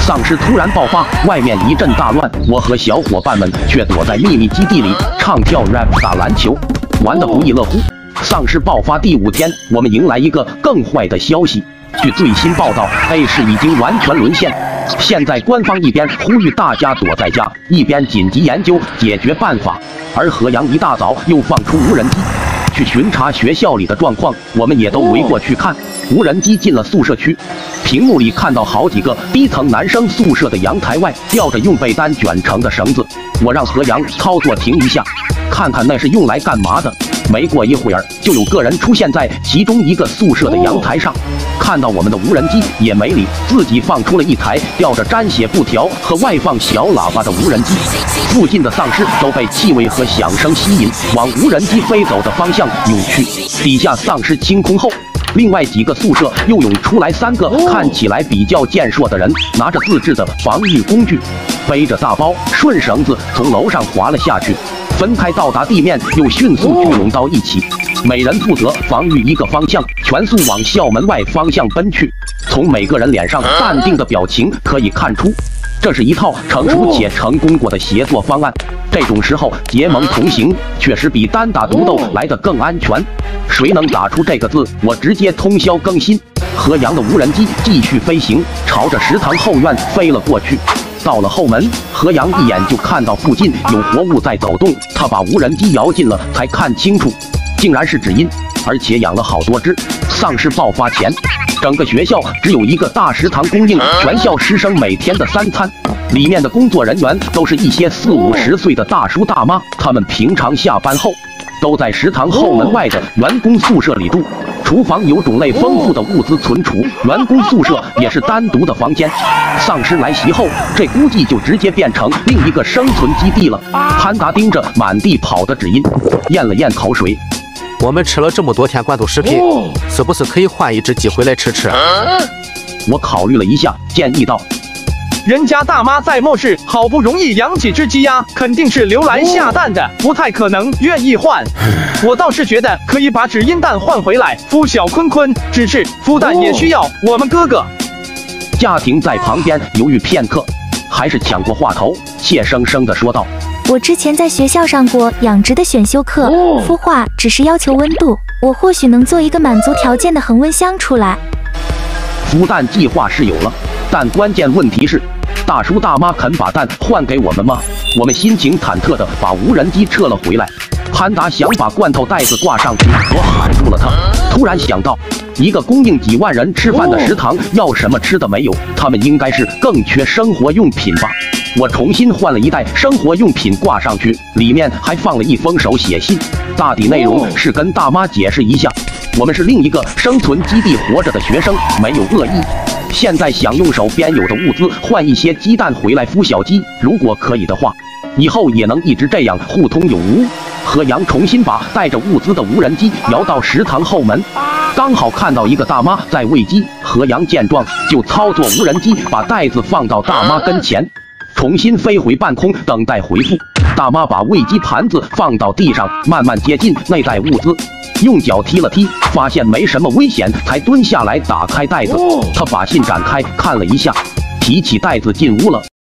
丧尸突然爆发，外面一阵大乱，我和小伙伴们却躲在秘密基地里唱跳 rap 打篮球，玩得不亦乐乎。丧尸爆发第5天，我们迎来一个更坏的消息。据最新报道 ，A 市已经完全沦陷。现在官方一边呼吁大家躲在家，一边紧急研究解决办法。而河阳一大早又放出无人机，去巡查学校里的状况，我们也都围过去看。无人机进了宿舍区，屏幕里看到好几个低层男生宿舍的阳台外吊着用被单卷成的绳子。我让河阳操作停一下，看看那是用来干嘛的。没过一会儿，就有个人出现在其中一个宿舍的阳台上，看到我们的无人机也没理，自己放出了一台吊着粘血布条和外放小喇叭的无人机。附近的丧尸都被气味和响声吸引，往无人机飞走的方向涌去。底下丧尸清空后，另外几个宿舍又涌出来3个看起来比较健硕的人，拿着自制的防御工具，背着大包，顺绳子从楼上滑了下去。分开到达地面，又迅速聚拢到一起，每人负责防御一个方向，全速往校门外方向奔去。从每个人脸上淡定的表情可以看出，这是一套成熟且成功过的协作方案。这种时候结盟同行确实比单打独斗来得更安全。谁能打出这个字，我直接通宵更新。河阳的无人机继续飞行，朝着食堂后院飞了过去。到了后门，河阳一眼就看到附近有活物在走动，他把无人机摇近了才看清楚，竟然是纸鹰，而且养了好多只。丧尸爆发前，整个学校只有一个大食堂供应全校师生每天的3餐，里面的工作人员都是一些40、50岁的大叔大妈，他们平常下班后都在食堂后门外的员工宿舍里住。厨房有种类丰富的物资存储，员工宿舍也是单独的房间。丧尸来袭后，这估计就直接变成另一个生存基地了。潘达盯着满地跑的纸鹰，咽了咽口水。 我们吃了这么多天罐头食品，是不是可以换一只鸡回来吃吃？ 我考虑了一下，建议道。 人家大妈在末世好不容易养几只鸡呀，肯定是留来下蛋的，不太可能愿意换。我倒是觉得可以把纸鹰蛋换回来孵小坤坤，只是孵蛋也需要我们哥哥。 家庭在旁边犹豫片刻，还是抢过话头，怯生生地说道：“ 我之前在学校上过养殖的选修课，孵化只是要求温度，我或许能做一个满足条件的恒温箱出来。” 孵蛋计划是有了，但关键问题是，大叔大妈肯把蛋换给我们吗？我们心情忐忑地把无人机撤了回来。潘达想把罐头袋子挂上去，我喊住了他。突然想到，一个供应几万人吃饭的食堂，要什么吃的没有？他们应该是更缺生活用品吧？我重新换了一袋生活用品挂上去，里面还放了一封手写信，大抵内容是跟大妈解释一下，我们是另一个生存基地活着的学生，没有恶意。现在想用手边有的物资换一些鸡蛋回来孵小鸡，如果可以的话，以后也能一直这样互通有无。河阳重新把带着物资的无人机摇到食堂后门，刚好看到一个大妈在喂鸡。河阳见状，就操作无人机把袋子放到大妈跟前，重新飞回半空等待回复。大妈把喂鸡盘子放到地上，慢慢接近那袋物资，用脚踢了踢，发现没什么危险，才蹲下来打开袋子。她把信展开看了一下，提起袋子进屋了。